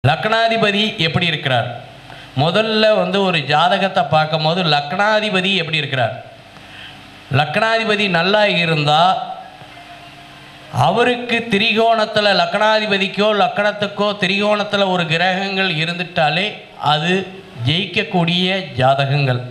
லக்னாதிபதி எப்படி இருக்கிறார்? முதல்ல ஒரு ஜாதகத்தை பார்க்கும்போது லக்னாதிபதி எப்படி இருக்கிறார்? லக்னாதிபதி நல்லா இருந்தால் அவருக்கு திரிகோணத்தில் லக்னாதிபதிக்கோ லக்னத்துக்கோ திரிகோணத்தில் ஒரு கிரகங்கள் இருந்துட்டாலே அது ஜெயிக்கக்கூடிய ஜாதகங்கள்.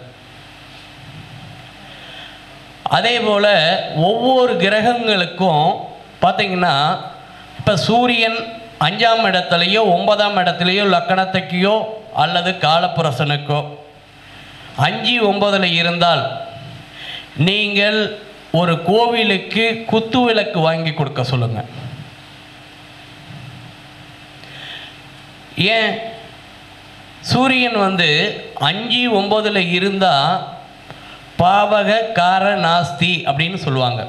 அதே போல் ஒவ்வொரு கிரகங்களுக்கும் பார்த்திங்கன்னா, இப்போ சூரியன் 5ஆம் இடத்துலையோ 9ஆம் இடத்துலையோ லக்கணத்துக்கையோ அல்லது காலப்புரசனுக்கோ 5, 9 இருந்தால் நீங்கள் ஒரு கோவிலுக்கு குத்து விளக்கு வாங்கி கொடுக்க சொல்லுங்கள். ஏன் சூரியன் 5, 9 இருந்தால் பாவக கார நாஸ்தி அப்படின்னு சொல்லுவாங்க.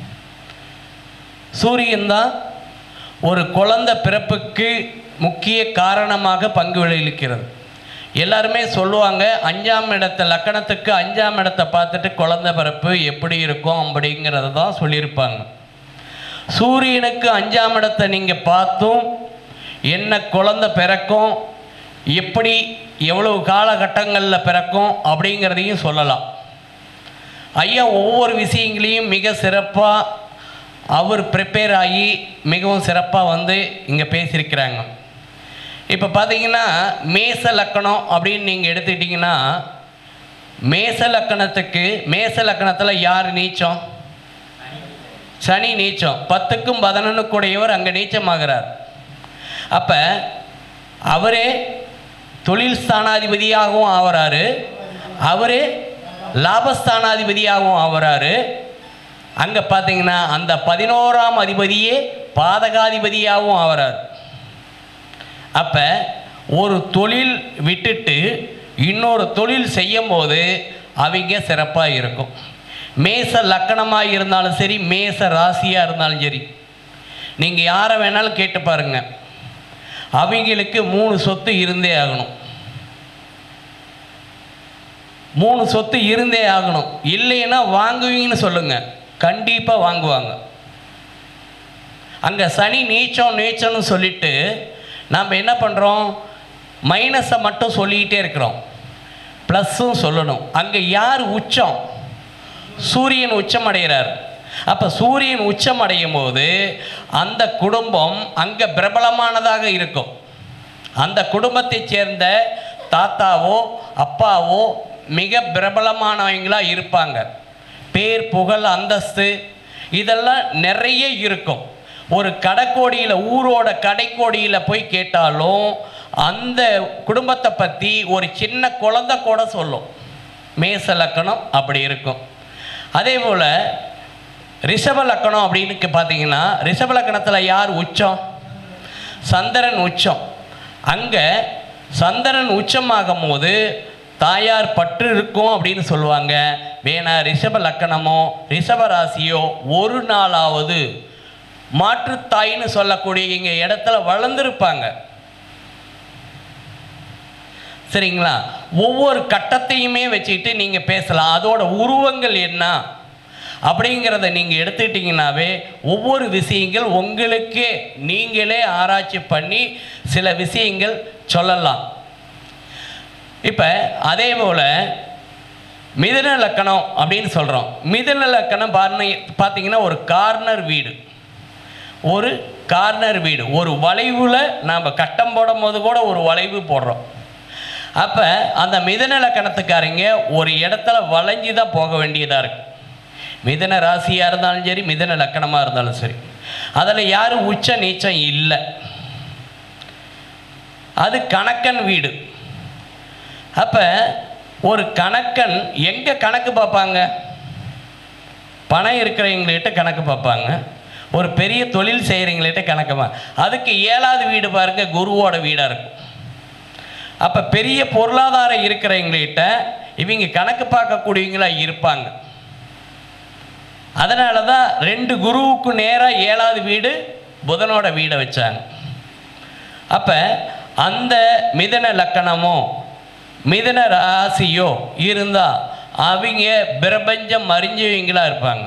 சூரியன் தான் ஒரு குழந்தை பிறப்புக்கு முக்கிய காரணமாக பங்கு விளைவிக்கிறது. எல்லாருமே சொல்லுவாங்க, 5ஆம் இடத்தை லக்கணத்துக்கு 5ஆம் இடத்தை பார்த்துட்டு குழந்தை பிறப்பு எப்படி இருக்கும் அப்படிங்கிறத தான் சொல்லியிருப்பாங்க. சூரியனுக்கு 5ஆம் இடத்தை நீங்கள் பார்த்தும் என்ன குழந்தை பிறக்கும், எப்படி எவ்வளவு காலகட்டங்களில் பிறக்கும் அப்படிங்கிறதையும் சொல்லலாம். ஐயா ஒவ்வொரு விஷயங்களையும் மிக சிறப்பாக அவர் ப்ரிப்பேர் ஆகி மிகவும் சிறப்பாக இங்கே பேசியிருக்கிறாங்க. இப்போ பார்த்தீங்கன்னா மேச லக்கணம் அப்படின்னு நீங்கள் எடுத்துக்கிட்டிங்கன்னா, மேச லக்கணத்தில் யார் நீச்சம்? சனி நீச்சம். 10க்கும் 11 அங்கே நீச்சமாகிறார். அப்போ அவரே தொழில் ஸ்தானாதிபதியாகவும் ஆகிறாரு, அவரே லாபஸ்தானாதிபதியாகவும் ஆகிறாரு. அங்கே பார்த்தீங்கன்னா அந்த 11ஆம் அதிபதியே பாதகாதிபதியாகவும் ஆகிறார். அப்போ ஒரு தொழில் விட்டுட்டு இன்னொரு தொழில் செய்யும் போது அவங்க சிறப்பாக இருக்கும். மேச லக்கணமாக இருந்தாலும் சரி, மேச ராசியாக இருந்தாலும் சரி, நீங்கள் யாரை வேணாலும் கேட்டு பாருங்கள், அவங்களுக்கு 3 சொத்து இருந்தே ஆகணும். 3 சொத்து இருந்தே ஆகணும். இல்லைன்னா வாங்குவீங்கன்னு சொல்லுங்கள், கண்டிப்பாக வாங்குவாங்க. அங்கே சனி நீச்சம்னு சொல்லிட்டு நாம் என்ன பண்ணுறோம், மைனஸை மட்டும் சொல்லிக்கிட்டே இருக்கிறோம், ப்ளஸ்ஸும் சொல்லணும். அங்கே யார் உச்சம்? சூரியன் உச்சம் அடைகிறார். அப்போ சூரியன் உச்சம் அடையும் போது அந்த குடும்பம் அங்கே பிரபலமானதாக இருக்கும். அந்த குடும்பத்தை சேர்ந்த தாத்தாவோ அப்பாவோ மிக பிரபலமானவங்களாக இருப்பாங்க. பேர் புகழ் அந்தஸ்து இதெல்லாம் நிறைய இருக்கும். ஒரு கடைக்கோடியில், ஊரோட கடைக்கோடியில் போய் கேட்டாலும் அந்த குடும்பத்தை பற்றி ஒரு சின்ன குழந்தை கூட சொல்லும். மேச லக்கணம் அப்படி இருக்கும். அதே போல் ரிஷப லக்கணம் அப்படின்னு பார்த்தீங்கன்னா, ரிஷப லக்கணத்தில் யார் உச்சம்? சந்திரன் உச்சம். அங்கே சந்திரன் உச்சமாகும் போது தாயார் பற்று இருக்கும் அப்படின்னு சொல்லுவாங்க. வேணா ரிஷப லக்கணமோ ரிஷப ராசியோ ஒரு நாளாவது மாற்றுத்தாயின்னு சொல்லக்கூடிய இங்கே இடத்துல வளர்ந்துருப்பாங்க. சரிங்களா? ஒவ்வொரு கட்டத்தையுமே வச்சுக்கிட்டு நீங்கள் பேசலாம். அதோட உருவங்கள் என்ன அப்படிங்கிறத நீங்கள் எடுத்துக்கிட்டிங்கனாவே ஒவ்வொரு விஷயங்கள் உங்களுக்கே நீங்களே ஆராய்ச்சி பண்ணி சில விஷயங்கள் சொல்லலாம். இப்போ அதே போல் மிதுன லக்கணம் அப்படின்னு சொல்கிறோம். மிதுன லக்கணம் பார்த்தீங்கன்னா ஒரு கார்னர் வீடு, ஒரு கார்னர் வீடு, ஒரு வளைவில் நாம் கட்டம் போடும் போது கூட ஒரு வளைவு போடுறோம். அப்போ அந்த மிதுன லக்கணத்துக்காரங்க ஒரு இடத்துல வளைஞ்சி தான் போக வேண்டியதாக இருக்குது. மிதுன ராசியாக இருந்தாலும் சரி, மிதுன லக்கணமாக இருந்தாலும் சரி, அதில் யாரும் உச்ச நீச்சம் இல்லை. அது கணக்கன் வீடு. அப்போ ஒரு கணக்கன் எங்கே கணக்கு பார்ப்பாங்க? பணம் இருக்கிறவங்கள்கிட்ட கணக்கு பார்ப்பாங்க, ஒரு பெரிய தொழில் செய்கிறவங்கள்கிட்ட கணக்கு. அதுக்கு 7வது வீடு பாருங்கள், குருவோட வீடாக இருக்கும். அப்போ பெரிய பொருளாதாரம் இருக்கிறவங்கள்கிட்ட இவங்க கணக்கு பார்க்கக்கூடியவங்களாக இருப்பாங்க. அதனால தான் 2 குருவுக்கு நேராக 7வது வீடு புதனோட வீடை வச்சாங்க. அப்போ அந்த மிதுன லக்கணமோ மிதுன ராசியோ இருந்தால் அவங்க பிரபஞ்சம் அறிஞ்சவங்களாக இருப்பாங்க.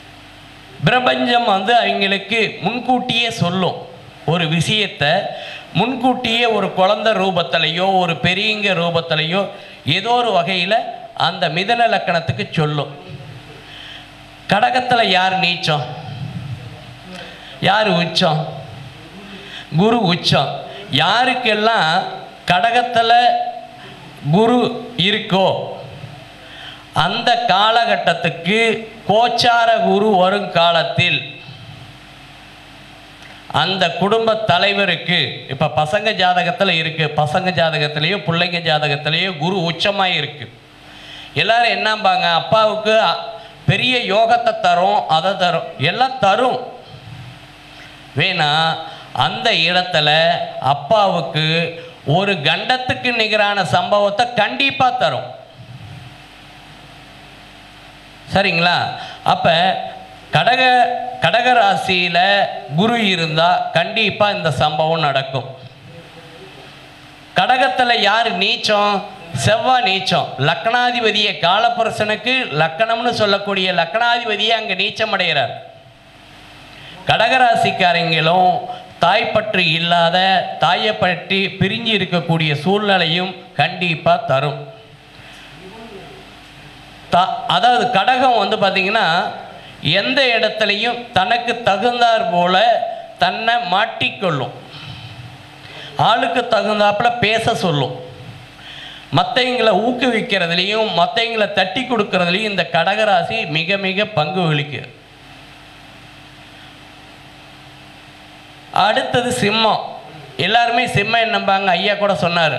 பிரபஞ்சம் அவங்களுக்கு முன்கூட்டியே சொல்லும் ஒரு விஷயத்தை. முன்கூட்டியே ஒரு குழந்தை ரூபத்திலையோ ஒரு பெரியங்க ரூபத்திலையோ ஏதோ ஒரு வகையில் அந்த மிதுன லக்கணத்துக்கு சொல்லும். கடகத்தில் யார் நீச்சம், யார் உச்சம்? குரு உச்சம். யாருக்கெல்லாம் கடகத்தில் குரு இருக்கோ அந்த காலகட்டத்துக்கு கோச்சார குரு வரும் காலத்தில் அந்த குடும்ப தலைவருக்கு, இப்போ பசங்க ஜாதகத்தில் இருக்குது, பசங்க ஜாதகத்திலேயோ பிள்ளைங்க ஜாதகத்திலேயோ குரு உச்சமாக இருக்குது. எல்லோரும் என்னம்பாங்க, அப்பாவுக்கு பெரிய யோகத்தை தரும், அதை தரும், எல்லாம் தரும். வேணா அந்த இடத்துல அப்பாவுக்கு ஒரு கண்டத்துக்கு நிகரான சம்பவத்தை கண்டிப்பாக தரும். சரிங்களா? அப்போ கடக ராசியில் குரு இருந்தால் கண்டிப்பாக இந்த சம்பவம் நடக்கும். கடகத்தில் யார் நீச்சம்? செவ்வாய் நீச்சம். லக்னாதிபதியை காலபுருஷனுக்கு லக்கணம்னு சொல்லக்கூடிய லக்னாதிபதியை அங்கே நீச்சம் அடைகிறார். கடகராசிக்காரங்களும் தாய்ப்பற்று இல்லாத, தாயை பற்றி பிரிஞ்சு இருக்கக்கூடிய சூழ்நிலையும் கண்டிப்பாக தரும். அதாவது கடகம் வந்து பார்த்திங்கன்னா எந்த இடத்துலையும் தனக்கு தகுந்தார் போல தன்னை மாட்டிக்கொள்ளும், ஆளுக்கு தகுந்தாப்பில் பேச சொல்லும், மற்றவங்களை ஊக்குவிக்கிறதுலையும் மற்றவங்களை தட்டி கொடுக்கறதுலையும் இந்த கடகராசி மிக மிக பங்கு வகிக்குது. அடுத்தது சிம்மம். எல்லாருமே சிம்மம் என்னம்பாங்க, ஐயா கூட சொன்னார்.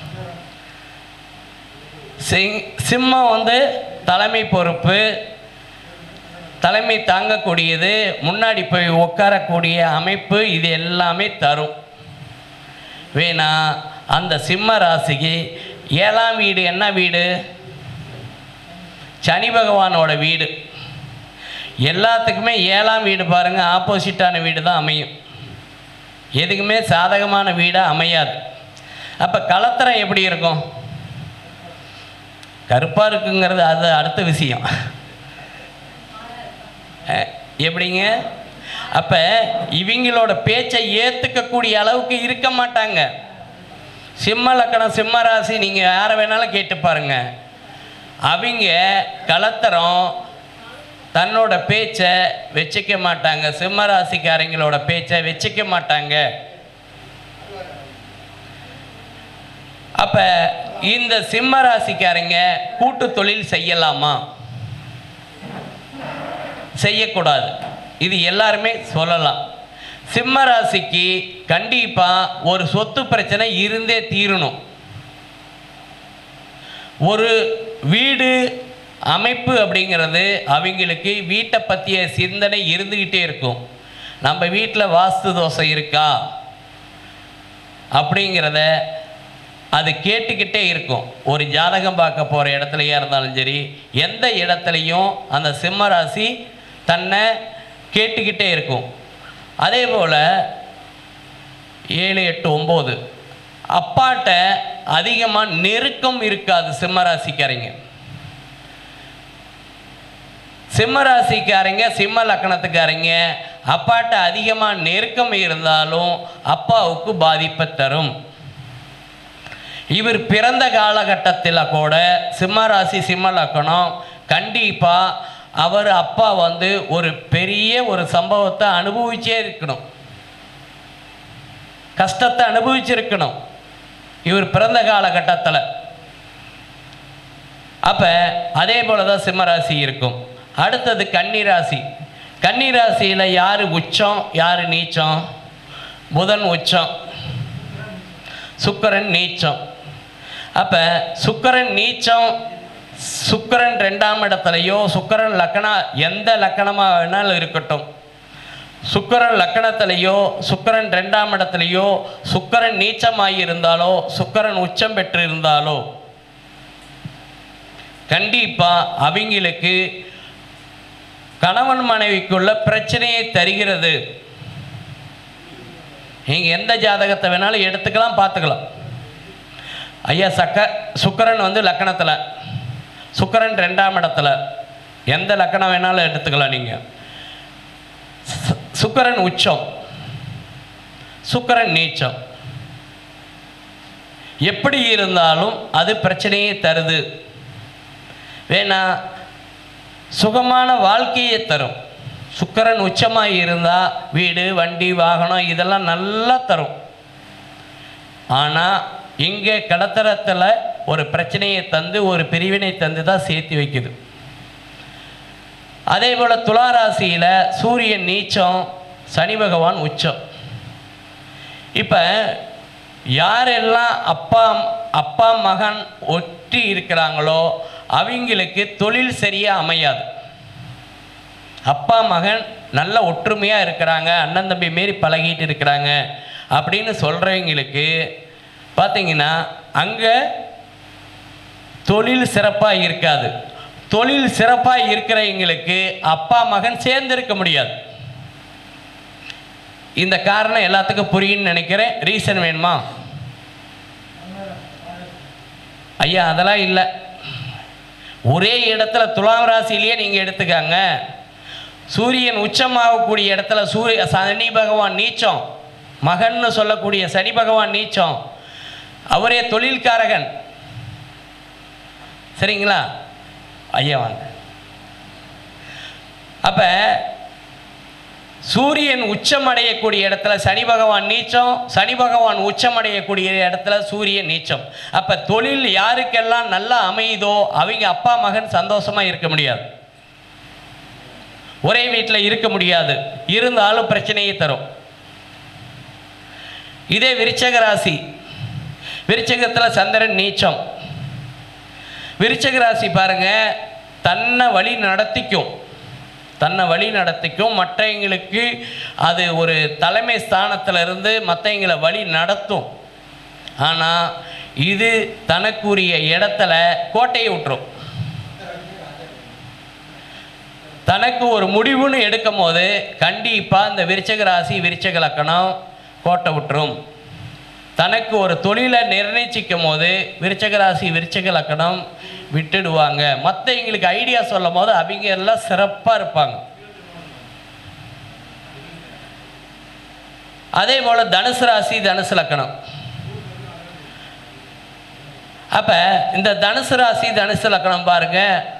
சிம்மம் வந்து தலைமை பொறுப்பு, தலைமை தாங்கக்கூடியது, முன்னாடி போய் உட்காரக்கூடிய அமைப்பு, இது எல்லாமே தரும். வேணா அந்த சிம்ம ராசிக்கு 7ஆம் வீடு என்ன வீடு? சனி பகவானோட வீடு. எல்லாத்துக்குமே 7ஆம் வீடு பாருங்கள் ஆப்போசிட்டான வீடு தான் அமையும், எதுக்குமே சாதகமான வீடாக அமையாது. அப்போ கலத்திரம் எப்படி இருக்கும்? கருப்பாக இருக்குங்கிறது அது அடுத்த விஷயம். எப்படிங்க? அப்போ இவங்களோட பேச்சை ஏற்றுக்கக்கூடிய அளவுக்கு இருக்க மாட்டாங்க. சிம்ம லக்கணம் சிம்ம ராசி நீங்கள் யாரை வேணாலும் கேட்டு பாருங்க, அவங்க கலத்தரம் தன்னோட பேச்சை வச்சுக்க மாட்டாங்க, சிம்ம ராசிக்காரங்களோட பேச்சை வச்சுக்க மாட்டாங்க. அப்போ இந்த சிம்ம ராசிக்காரங்க கூட்டு தொழில் செய்யலாமா? செய்யக்கூடாது. இது எல்லாருமே சொல்லலாம். சிம்ம ராசிக்கு கண்டிப்பாக ஒரு சொத்து பிரச்சனை இருந்தே தீரணும். ஒரு வீடு அமைப்பு அப்படிங்கிறது அவங்களுக்கு வீட்டை பற்றிய சிந்தனை இருந்துக்கிட்டே இருக்கும். நம்ம வீட்டில் வாஸ்து தோசை இருக்கா அப்படிங்கிறத அது கேட்டுக்கிட்டே இருக்கும். ஒரு ஜாதகம் பார்க்க போகிற இடத்துலையா இருந்தாலும் சரி, எந்த இடத்துலையும் அந்த சிம்ம ராசி தன்னை கேட்டுக்கிட்டே இருக்கும். அதே போல் 7, 8, 9 அப்பாட்ட அதிகமாக நெருக்கம் இருக்காது சிம்மராசிக்காரங்க. சிம்மராசிக்காரங்க சிம்ம லக்கணத்துக்காரங்க அப்பாட்ட அதிகமாக நெருக்கம் இருந்தாலும் அப்பாவுக்கு பாதிப்பை தரும். இவர் பிறந்த காலகட்டத்தில் கூட சிம்மராசி சிம்ம லக்கணம் கண்டிப்பாக அவர் அப்பா வந்து ஒரு பெரிய ஒரு சம்பவத்தை அனுபவிச்சே இருக்கணும், கஷ்டத்தை அனுபவிச்சிருக்கணும் இவர் பிறந்த காலகட்டத்தில். அப்போ அதே போல தான் சிம்மராசி இருக்கும். அடுத்தது கன்னிராசி. கன்னிராசியில் யார் உச்சம் யார் நீச்சம்? புதன் உச்சம், சுக்கிரன் நீச்சம். அப்போ சுக்கிரன் நீச்சம், சுக்கிரன் 2ஆம் இடத்துலையோ சுக்கிரன் லக்கணம் எந்த லக்கணமாக வேணாலும் இருக்கட்டும், சுக்கிரன் லக்கணத்திலேயோ சுக்கிரன் 2ஆம் இடத்துலையோ சுக்கிரன் நீச்சமாகி இருந்தாலோ சுக்கிரன் உச்சம் பெற்று இருந்தாலோ கண்டிப்பாக அவங்களுக்கு கணவன் மனைவிக்குள்ள பிரச்சனையை தருகிறது. நீங்கள் எந்த ஜாதகத்தை வேணாலும் எடுத்துக்கலாம், பார்த்துக்கலாம். ஐயா சுக்கிரன் வந்து லக்கணத்தில், சுக்கிரன் 2ஆம் இடத்துல, எந்த லக்கணம் வேணாலும் எடுத்துக்கலாம். நீங்கள் சுக்கிரன் உச்சம், சுக்கிரன் நீச்சம், எப்படி இருந்தாலும் அது பிரச்சனையை தருது. வேணா சுகமான வாழ்க்கையை தரும். சுக்கிரன் உச்சமாக இருந்தால் வீடு வண்டி வாகனம் இதெல்லாம் நல்லா தரும். ஆனால் இங்கே கடத்தரத்தில் ஒரு பிரச்சனையை தந்து ஒரு பிரிவினை தந்து தான் சேர்த்து வைக்குது. அதே போல் துளாராசியில் சூரியன் நீச்சம், சனி பகவான் உச்சம். இப்போ யாரெல்லாம் அப்பா மகன் ஒற்றி இருக்கிறாங்களோ அவங்களுக்கு தொழில் சரியாக அமையாது. அப்பா மகன் நல்ல ஒற்றுமையாக இருக்கிறாங்க, அண்ணன் தம்பி மாரி பழகிட்டு இருக்கிறாங்க அப்படின்னு சொல்கிறவங்களுக்கு பார்த்தீங்கன்னா அங்கே தொழில் சிறப்பாக இருக்காது. தொழில் சிறப்பாக இருக்கிறவங்களுக்கு அப்பா மகன் சேர்ந்திருக்க முடியாது. இந்த காரணம் எல்லாத்துக்கும் புரியும்னு நினைக்கிறேன். ரீசன் வேணுமா? ஐயா அதெல்லாம் இல்லை. ஒரே இடத்துல துலாம் ராசியிலேயே நீங்கள் எடுத்துக்காங்க. சூரியன் உச்சமாகக்கூடிய இடத்துல சனி பகவான் நீச்சம், மகன்னு சொல்லக்கூடிய சனி பகவான் நீச்சம், அவரே தொழில்காரகன். சரிங்களா ஐயா வாங்க. அப்போ சூரியன் உச்சமடையக்கூடிய இடத்துல சனி பகவான் நீச்சம், சனி பகவான் உச்சமடையக்கூடிய இடத்துல சூரியன் நீச்சம். அப்போ தொழில் யாருக்கெல்லாம் நல்லா அமையுதோ அவங்க அப்பா மகன் சந்தோஷமாக இருக்க முடியாது, ஒரே வீட்டில் இருக்க முடியாது, இருந்தாலும் பிரச்சனையை தரும். இதே விருச்சக ராசி, விருச்சகத்தில் சந்திரன் நீச்சம். விருச்சக ராசி பாருங்க, தன்னை வழி நடத்திக்கும், மற்றவங்களுக்கு அது ஒரு தலைமை ஸ்தானத்தில் இருந்து மற்றவங்களை வழி நடத்தும். ஆனால் இது தனக்குரிய இடத்துல கோட்டையை விட்டுரும். தனக்கு ஒரு முடிவுன்னு எடுக்கும் போது கண்டிப்பாக இந்த விருச்சக ராசி விருச்சக லக்கணம் கோட்டை விட்டுரும். தனக்கு ஒரு தொழிலை நிர்ணயிக்கும் போது விருச்சக ராசி விருச்சக லக்கணம் விட்டுடுவாங்க. மற்றவங்களுக்கு ஐடியா சொல்லும் போது அவங்க எல்லாம் சிறப்பாக இருப்பாங்க. அதே போல் தனுசு ராசி தனுசு லக்கணம். அப்போ இந்த தனுசு ராசி தனுசு லக்கணம் பாருங்க,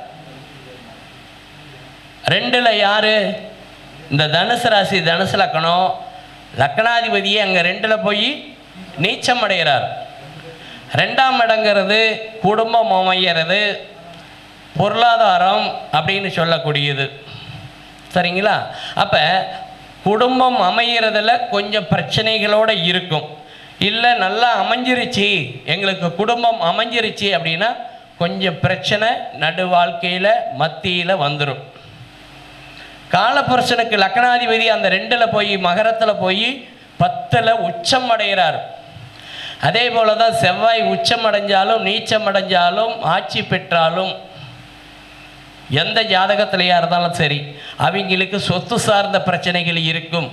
ரெண்டில் யார்? இந்த தனுசு ராசி தனுசு லக்கணம் லக்கணாதிபதியே அங்கே ரெண்டில் போய் நீச்சம் அடைகிறார். ரெண்டாம் இடங்கிறது குடும்பம் அமைகிறது, பொருளாதாரம் அப்படின்னு சொல்லக்கூடியது. சரிங்களா? அப்போ குடும்பம் அமைகிறதுல கொஞ்சம் பிரச்சனைகளோடு இருக்கும். இல்லை நல்லா அமைஞ்சிருச்சு, எங்களுக்கு குடும்பம் அமைஞ்சிருச்சு அப்படின்னா கொஞ்சம் பிரச்சனை நடு வாழ்க்கையில் மத்தியில் வந்துடும். காலபுருஷனுக்கு லக்னாதிபதி அந்த ரெண்டில் போய் மகரத்தில் போய் 10ல் உச்சம் அடைகிறார். அதே போல தான் செவ்வாய் உச்சம் அடைஞ்சாலும் நீச்சம் அடைஞ்சாலும் ஆட்சி பெற்றாலும் எந்த ஜாதகத்திலையாக இருந்தாலும் சரி அவங்களுக்கு சொத்து சார்ந்த பிரச்சனைகள் இருக்கும்.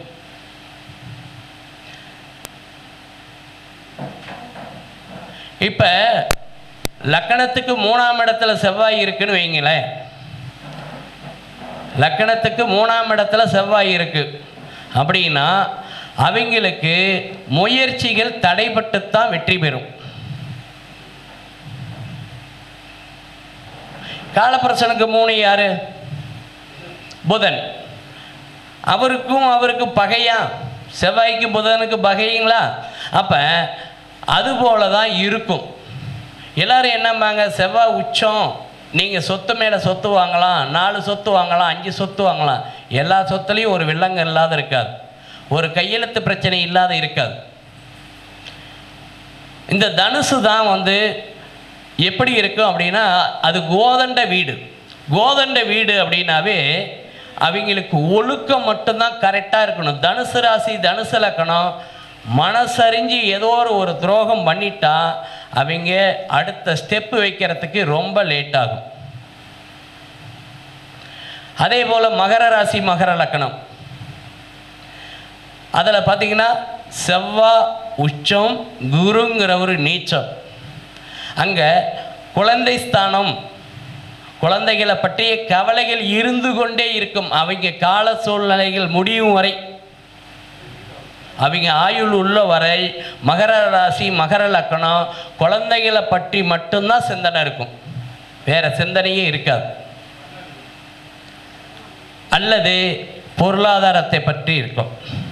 இப்போ லக்கணத்துக்கு 3ஆம் இடத்துல செவ்வாய் இருக்குன்னு வைங்களேன். லக்கணத்துக்கு 3ஆம் இடத்துல செவ்வாய் இருக்கு அப்படின்னா அவங்களுக்கு முயற்சிகள் தடைபட்டுத்தான் வெற்றி பெறும். காலபுருஷனுக்கு 3 யாரு? புதன். அவருக்கு பகையா? செவ்வாய்க்கு புதனுக்கு பகைங்களா? அப்போ அதுபோல தான் இருக்கும். எல்லாரும் என்னம்பாங்க, செவ்வாய் உச்சம், நீங்கள் சொத்து மேலே சொத்து வாங்கலாம், 4 சொத்து வாங்கலாம், 5 சொத்து வாங்கலாம். எல்லா சொத்துலேயும் ஒரு வில்லங்க இல்லாத இருக்காது, ஒரு கையெழுத்து பிரச்சனை இல்லாத இருக்காது. இந்த தனுசு தான் எப்படி இருக்கும் அப்படின்னா அது கோதண்ட வீடு. கோதண்ட வீடு அப்படின்னாவே அவங்களுக்கு ஒழுக்கம் மட்டும்தான் கரெக்டாக இருக்கணும். தனுசு ராசி தனுசு லக்கணம் மனசறிஞ்சு ஏதோ ஒரு துரோகம் பண்ணிட்டா அவங்க அடுத்த ஸ்டெப்பு வைக்கிறதுக்கு ரொம்ப லேட் ஆகும். அதே போல் மகர ராசி மகர லக்கணம், அதில் பார்த்தீங்கன்னா செவ்வாய் உச்சம், குருங்கிற ஒரு நீச்சம். அங்கே குழந்தை ஸ்தானம், குழந்தைகளை பற்றிய கவலைகள் இருந்து கொண்டே இருக்கும் அவங்க கால சூழ்நிலைகள் முடியும் வரை. அவங்க ஆயுள் உள்ள வரை மகர ராசி மகர லக்கணம் குழந்தைகளை பற்றி மட்டும்தான் சிந்தனை இருக்கும், வேறு சிந்தனையே இருக்காது. அல்லது பொருளாதாரத்தை பற்றி இருக்கும்.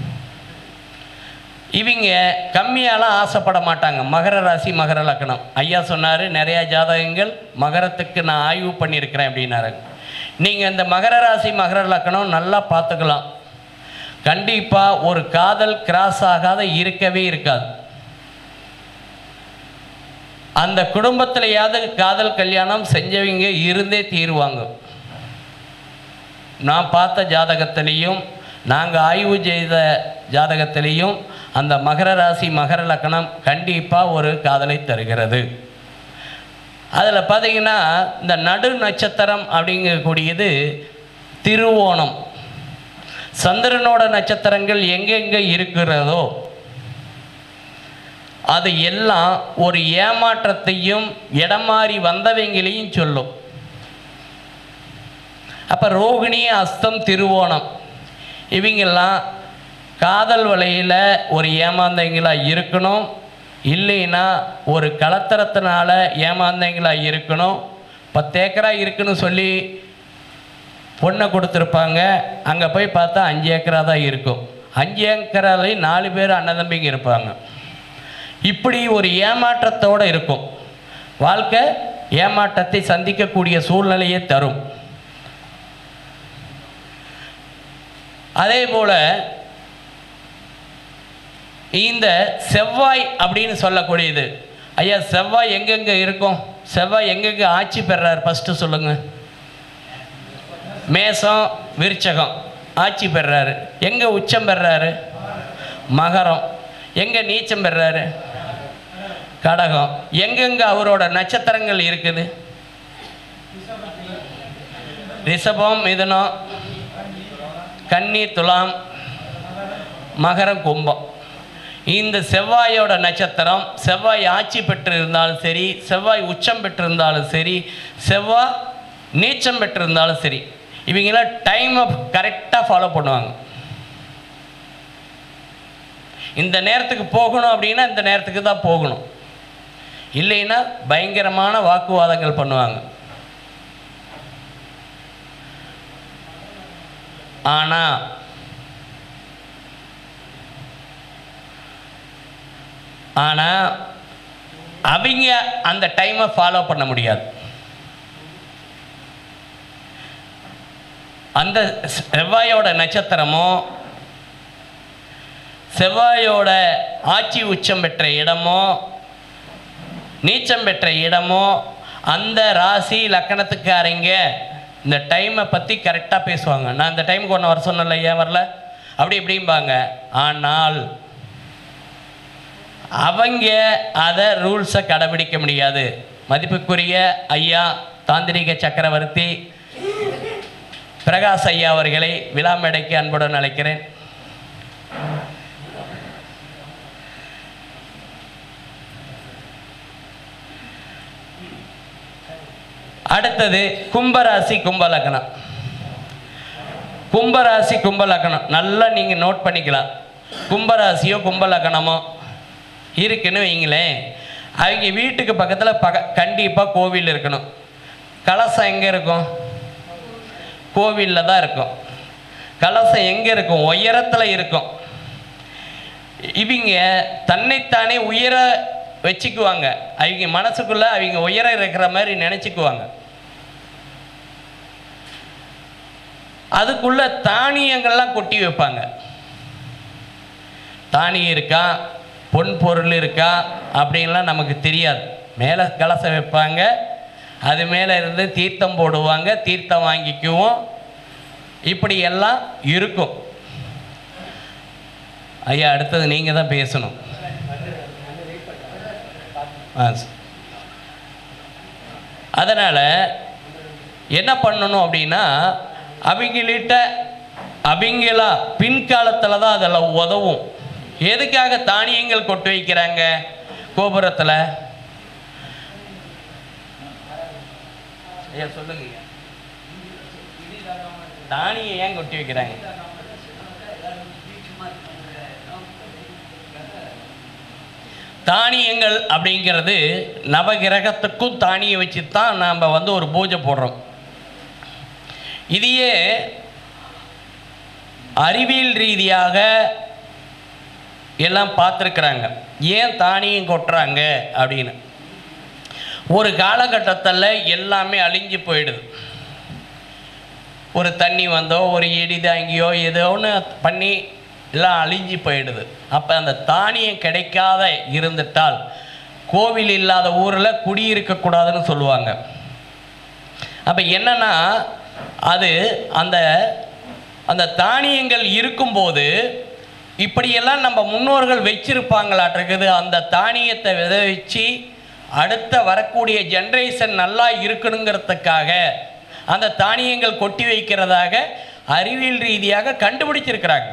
இவங்க கம்மியாலாம் ஆசைப்பட மாட்டாங்க. மகர ராசி மகர லக்கணம் ஐயா சொன்னார், நிறையா ஜாதகங்கள் மகரத்துக்கு நான் ஆய்வு பண்ணியிருக்கிறேன் அப்படின்னாரு. நீங்கள் இந்த மகர ராசி மகர லக்கணம் நல்லா பார்த்துக்கலாம். கண்டிப்பாக ஒரு காதல் கிராஸ் ஆகாத இருக்கவே இருக்காது. அந்த குடும்பத்திலையாவது காதல் கல்யாணம் செஞ்சவங்க இருந்தே தீருவாங்க. நான் பார்த்த ஜாதகத்திலையும் நாங்கள் ஆய்வு செய்த ஜாதகத்திலையும் அந்த மகர ராசி மகர லக்கணம் கண்டிப்பாக ஒரு காதலை தருகிறது. அதில் பார்த்திங்கன்னா இந்த நடு நட்சத்திரம் அப்படிங்கக்கூடியது திருவோணம். சந்திரனோட நட்சத்திரங்கள் எங்கெங்கே இருக்கிறதோ அது எல்லாம் ஒரு ஏமாற்றத்தையும் இடம் மாறி வந்தவங்களையும் சொல்லும். அப்போ ரோகிணி அஸ்தம் திருவோணம் இவங்கெல்லாம் காதல் வலையில் ஒரு ஏமாந்தவங்களாக இருக்கணும், இல்லைன்னா ஒரு கலத்தரத்தினால ஏமாந்தவங்களாக இருக்கணும். 10 ஏக்கரா இருக்குன்னு சொல்லி பொண்ணை கொடுத்துருப்பாங்க, அங்கே போய் பார்த்தா 5 ஏக்கரா தான் இருக்கும். 5 ஏக்கராலையும் 4 பேர் அண்ணன் தம்பிங்க இருப்பாங்க. இப்படி ஒரு ஏமாற்றத்தோடு இருக்கும். வாழ்க்கை ஏமாற்றத்தை சந்திக்கக்கூடிய சூழ்நிலையை தரும். அதே போல் இந்த செவ்வாய் அப்படின்னு சொல்லக்கூடியது, ஐயா செவ்வாய் எங்கெங்கே இருக்கும், செவ்வாய் எங்கெங்கே ஆட்சி பெறார் ஃபஸ்ட்டு சொல்லுங்கள். மேசம் விருச்சகம் ஆட்சி பெறாரு. எங்கே உச்சம் பெறாரு? மகரம். எங்கே நீச்சம் பெறாரு? கடகம். எங்கெங்கே அவரோட நட்சத்திரங்கள் இருக்குது? ரிஷபம் மிதுனம் கன்னி துலாம் மகரம் கும்பம். இந்த செவ்வாயோட நட்சத்திரம் செவ்வாய் ஆட்சி பெற்றிருந்தாலும் சரி, செவ்வாய் உச்சம் பெற்றிருந்தாலும் சரி, செவ்வாய் நீச்சம் பெற்றிருந்தாலும் சரி, இவங்களாம் டைமை கரெக்டாக ஃபாலோ பண்ணுவாங்க. இந்த நேரத்துக்கு போகணும் அப்படின்னா இந்த நேரத்துக்கு தான் போகணும், இல்லைன்னா பயங்கரமான வாக்குவாதங்கள் பண்ணுவாங்க. ஆனால் அவங்க அந்த டைமை ஃபாலோ பண்ண முடியாது. அந்த செவ்வாயோட நட்சத்திரமோ செவ்வாயோட ஆட்சி உச்சம் பெற்ற இடமோ நீச்சம் பெற்ற இடமோ அந்த ராசி லக்கணத்துக்காரங்க இந்த டைமை பற்றி கரெக்டாக பேசுவாங்க. நான் இந்த டைமுக்கு ஒன்று வர சொன்னல, ஏன் வரல அப்படி இப்படிம்பாங்க. ஆனால் அவங்க அதை ரூல்ஸை கடைபிடிக்க முடியாது. மதிப்புக்குரிய ஐயா தாந்திரிக சக்கரவர்த்தி பிரகாஷ் ஐயா அவர்களை விழா மேடைக்கு அன்புடன் அழைக்கிறேன். அடுத்தது கும்பராசி கும்பலக்கணம். கும்பராசி கும்பலக்கணம் நல்லா நீங்கள் நோட் பண்ணிக்கலாம். கும்பராசியோ கும்பலக்கணமோ இருக்குன்னு வைங்களேன், அவங்க வீட்டுக்கு பக்கத்தில் கண்டிப்பாக கோவில் இருக்கணும். கலசம் எங்கே இருக்கும்? கோவிலில் தான் இருக்கும். கலசம் எங்கே இருக்கும்? உயரத்தில் இருக்கும். இவங்க தன்னைத்தானே உயர வச்சுக்குவாங்க. அவங்க மனசுக்குள்ளே அவங்க உயரம் இருக்கிற மாதிரி நினச்சிக்குவாங்க. அதுக்குள்ள தானியங்கள்லாம் கொட்டி வைப்பாங்க. தானியம் இருக்கா, பொன் பொருள் இருக்கா அப்படின்லாம் நமக்கு தெரியாது. மேலே கலசம் வைப்பாங்க, அது மேலே இருந்து தீர்த்தம் போடுவாங்க, தீர்த்தம் வாங்கிக்குவோம், இப்படி எல்லாம் இருக்கும். ஐயா அடுத்தது நீங்கள் தான் பேசணும். அதனால் என்ன பண்ணணும் அப்படின்னா, அவங்களா பின்காலத்தில் தான் அதெல்லாம் உதவும். எதுக்காக தானியங்கள் கொட்டி வைக்கிறாங்க கோபுரத்தில்? ஐயா சொல்லுங்க, தானியம் ஏன் கொட்டி வைக்கிறாங்க? தானியங்கள் அப்படிங்கிறது நவகிரகத்துக்கும் தானியம் வச்சு தான் நாம் வந்து ஒரு பூஜை போடுறோம். இதையே அறிவியல் ரீதியாக எல்லாம் பார்த்துருக்குறாங்க. ஏன் தானியம் கொட்டுறாங்க அப்படின்னு. ஒரு காலகட்டத்தில் எல்லாமே அழிஞ்சு போயிடுது. ஒரு தண்ணி வந்தோ ஒரு இடி தாங்கியோ ஏதோ ஒன்று பண்ணி எல்லாம் அழிஞ்சு போயிடுது. அப்போ அந்த தானியம் கிடைக்காத இருந்துட்டால் கோவில் இல்லாத ஊரில் குடியிருக்கக்கூடாதுன்னு சொல்லுவாங்க. அப்போ என்னென்னா அது அந்த அந்த தானியங்கள் இருக்கும்போது இப்படியெல்லாம் நம்ம முன்னோர்கள் வச்சிருப்பாங்களாட்டிருக்குது. அந்த தானியத்தை விதைச்சு அடுத்த வரக்கூடிய ஜென்ரேஷன் நல்லா இருக்கணுங்கிறதுக்காக அந்த தானியங்கள் கொட்டி வைக்கிறதாக அறிவியல் ரீதியாக கண்டுபிடிச்சிருக்கிறாங்க.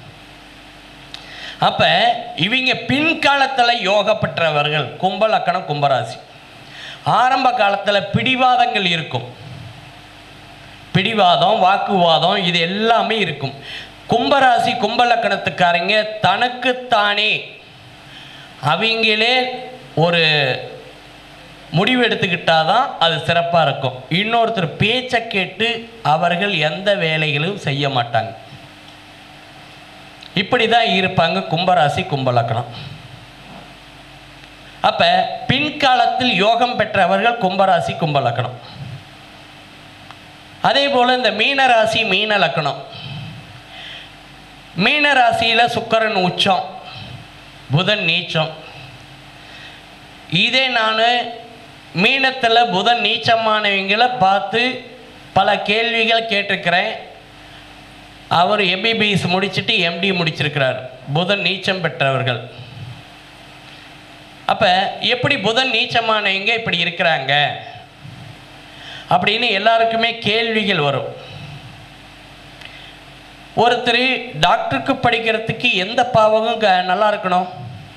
அப்போ இவங்க பின்காலத்தில் யோக பெற்றவர்கள் கும்ப லக்கணம் கும்பராசி. ஆரம்ப காலத்தில் பிடிவாதங்கள் இருக்கும். பிடிவாதம் வாக்குவாதம் இது எல்லாமே இருக்கும். கும்பராசி கும்பலக்கணத்துக்காரங்க தனக்குத்தானே அவங்களே ஒரு முடிவு எடுத்துக்கிட்டாதான் அது சிறப்பாக இருக்கும். இன்னொருத்தர் பேச்சை கேட்டு அவர்கள் எந்த வேலைகளும் செய்ய மாட்டாங்க. இப்படி தான் இருப்பாங்க கும்பராசி கும்பலக்கணம். அப்போ பின்காலத்தில் யோகம் பெற்றவர்கள் கும்பராசி கும்பலக்கணம். அதே போல் இந்த மீனராசி மீன லக்கணம். மீனராசியில் சுக்கிரன் உச்சம், புதன் நீச்சம். இதே நான் மீனத்தில் புதன் நீச்சமானவங்களை பார்த்து பல கேள்விகள் கேட்டிருக்கிறேன். அவர் எம்பிபிஎஸ் முடிச்சுட்டு எம்டி முடிச்சிருக்கிறார். புதன் நீச்சம் பெற்றவர்கள். அப்போ எப்படி புதன் நீச்சமானவங்க இப்படி இருக்கிறாங்க அப்படின்னு எல்லாருக்குமே கேள்விகள் வரும். ஒருத்தர் டாக்டருக்கு படிக்கிறதுக்கு எந்த பாவகம் நல்லா இருக்கணும்?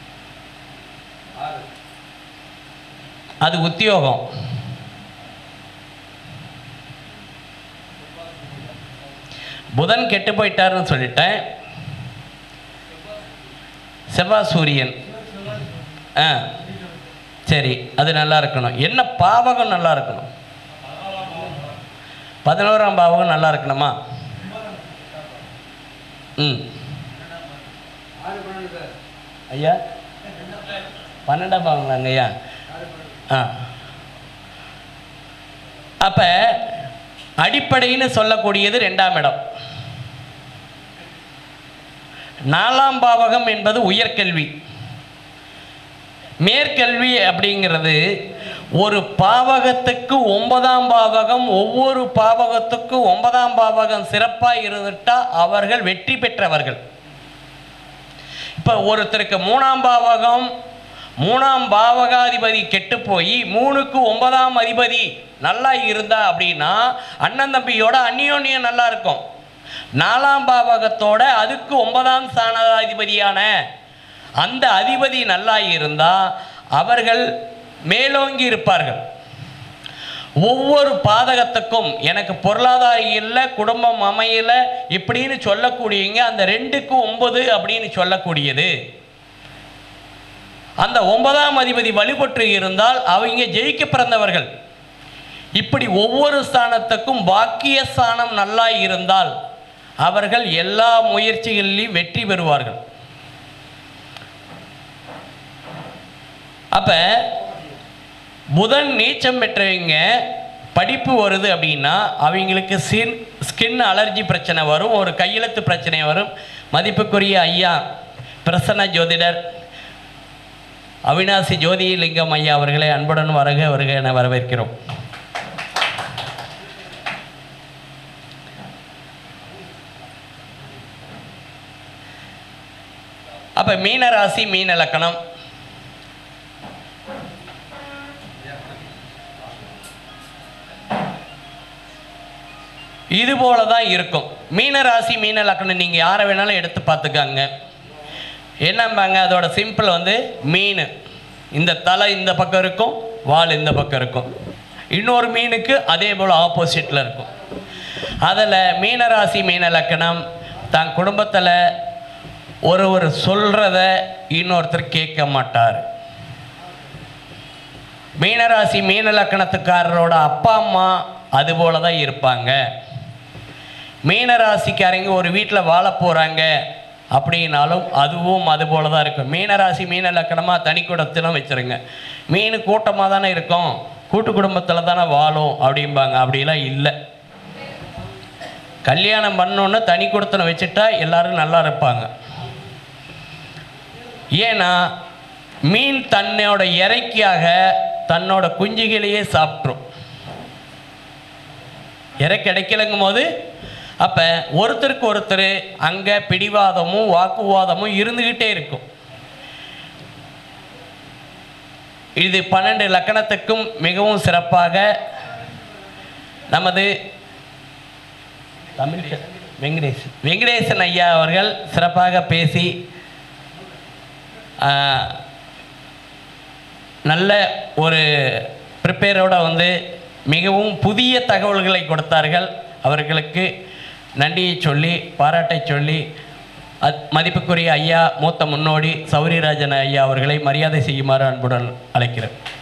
அது உத்தியோகம். புதன் கெட்டு போயிட்டாருன்னு சொல்லிட்டேன். செவ்வாய் சூரியன் சரி, அது நல்லா இருக்கணும். என்ன பாவகம் நல்லா இருக்கணும்? 11ஆம் பாவகம் நல்லா இருக்கணுமா? ஐயா 12ஆம் பாவங்களாங்க ஐயா. அப்ப அடிப்படைன்னு சொல்லக்கூடியது 2ஆம் இடம். 4ஆம் பாவகம் என்பது உயர்கல்வி. மேற்கல்வி அப்படிங்கிறது ஒரு பாவகத்துக்கு 9ஆம் பாவகம், ஒவ்வொரு பாவகத்துக்கும் 9ஆம் பாவகம் சிறப்பாக இருந்துட்டால் அவர்கள் வெற்றி பெற்றவர்கள். இப்போ ஒருத்தருக்கு 3ஆம் பாவகம், 3ஆம் பாவகாதிபதி கெட்டு போய் 3க்கு 9ஆம் அதிபதி நல்லா இருந்தா அப்படின்னா அண்ணன் தம்பியோட அந்யோன்யம் நல்லா இருக்கும். 4ஆம் பாவகத்தோட அதுக்கு 9ஆம் ஸ்தானாதிபதியான அந்த அதிபதி நல்லா இருந்தால் அவர்கள் மேலோங்கி இருப்பார்கள். ஒவ்வொரு பாதகத்துக்கும் எனக்கு பொருளாதார இல்லை, குடும்பம் அமையல இப்படின்னு சொல்லக்கூடியங்க அந்த 2க்கு 9 அப்படின்னு சொல்லக்கூடியது. அந்த 9ஆம் அதிபதி வலுப்பற்று இருந்தால் அவங்க ஜெயிக்க பிறந்தவர்கள். இப்படி ஒவ்வொரு ஸ்தானத்துக்கும் பாக்கிய ஸ்தானம் நல்லா இருந்தால் அவர்கள் எல்லா முயற்சிகளிலும் வெற்றி பெறுவார்கள். அப்போ புதன் நீச்சம் பெற்றவங்க படிப்பு வருது அப்படின்னா அவங்களுக்கு ஸ்கின் அலர்ஜி பிரச்சனை வரும், ஒரு கையெழுத்து பிரச்சனை வரும். மதிப்புக்குரிய ஐயா பிரசன்ன ஜோதிடர் அவினாசி ஜோதிலிங்கம் ஐயா அவர்களை அன்புடன் வருக என வரவேற்கிறோம். அப்போ மீனராசி மீன லக்கணம். இது போல தான் இருக்கும். மீனராசி மீன லக்கணம் நீங்கள் யாரை வேணாலும் எடுத்து பார்த்துக்காங்க. என்னம்பாங்க அதோட சிம்பிள் வந்து மீன் இந்த தலை இந்த பக்கம் இருக்கும், வால் இந்த பக்கம் இருக்கும். இன்னொரு மீனுக்கு அதே போல் ஆப்போசிட்டில் இருக்கும். அதில் மீனராசி மீன லக்கணம் தன் குடும்பத்தில் ஒருவர் சொல்கிறத இன்னொருத்தர் கேட்க மாட்டார். மீனராசி மீன லக்கணத்துக்காரரோட அப்பா அம்மா அதுபோல தான் இருப்பாங்க. மீனராசிக்காரங்க ஒரு வீட்டில் வாழ போகிறாங்க அப்படின்னாலும் அதுவும் அதுபோல தான் இருக்கும். மீனராசி மீன லக்கணமாக தனி குடத்திலும் வச்சுருங்க. மீன் கூட்டமாக தானே இருக்கும், கூட்டு குடும்பத்தில் தானே வாழும் அப்படிம்பாங்க. அப்படிலாம் இல்லை. கல்யாணம் பண்ணோன்னு தனி குடத்தின வச்சுட்டா எல்லோரும் நல்லா இருப்பாங்க. ஏன்னா மீன் தன்னோட இறைக்காக தன்னோட குஞ்சுகளையே சாப்பிட்ரும். இறை கிடைக்கலங்கும் போது அப்போ ஒருத்தருக்கு ஒருத்தர் அங்கே பிடிவாதமும் வாக்குவாதமும் இருந்துக்கிட்டே இருக்கும். இது 12 லக்கணத்துக்கும் மிகவும் சிறப்பாக நமது தமிழ் வெங்கடேசன் ஐயா அவர்கள் சிறப்பாக பேசி நல்ல ஒரு ப்ரிப்பேரோடு வந்து மிகவும் புதிய தகவல்களை கொடுத்தார்கள். அவர்களுக்கு நன்றியை சொல்லி பாராட்டை சொல்லி மதிப்புக்குரிய ஐயா மூத்த முன்னோடி சௌரிராஜன் ஐயா அவர்களை மரியாதை செய்யுமாறு அன்புடன் அழைக்கிறேன்.